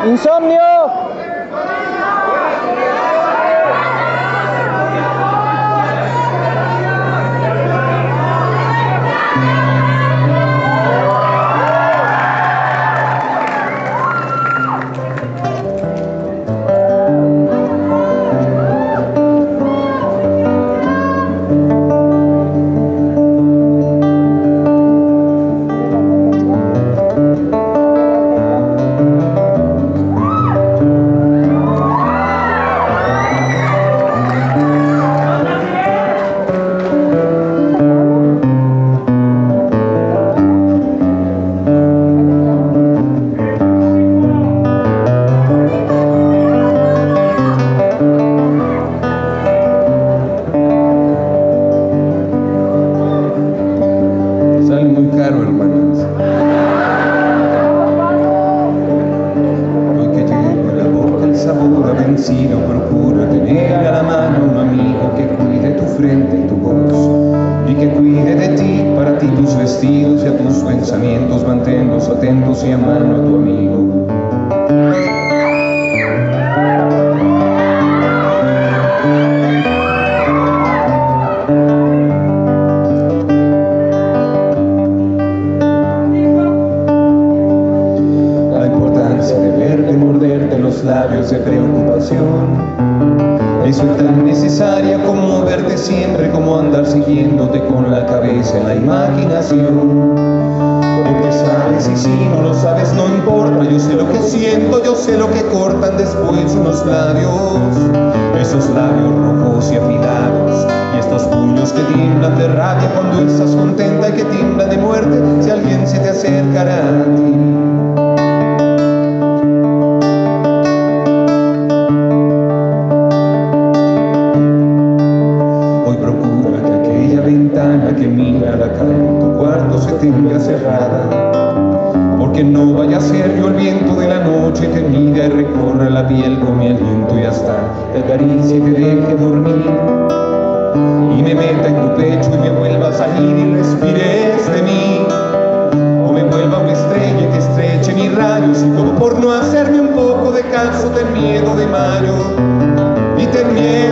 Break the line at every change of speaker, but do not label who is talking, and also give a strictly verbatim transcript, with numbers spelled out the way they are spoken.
Insomnio.
Procura tener a la mano un amigo que cuide tu frente y tu voz y que cuide de ti, para ti tus vestidos y a tus pensamientos, manténlos atentos y a mano a tu amigo. La importancia de verte, morderte los labios de preocupación. Eso es tan necesaria como verte siempre, como andar siguiéndote con la cabeza en la imaginación. Porque sabes, y si no lo sabes no importa, yo sé lo que siento, yo sé lo que cortan después unos labios, esos labios rojos y afilados, y estos puños que tiemblan de rabia cuando estás contenta y que tiemblan de muerte si alguien se te acercará a ti. Que mira la cara en tu cuarto se tenga cerrada, porque no vaya a ser yo el viento de la noche que mira y recorra la piel con mi aliento y hasta te acaricie y te deje dormir y me meta en tu pecho y me vuelva a salir y respires de mí, o me vuelva una estrella que estreche mis rayos y todo por no hacerme un poco de caso. Ten miedo de mayo y ten miedo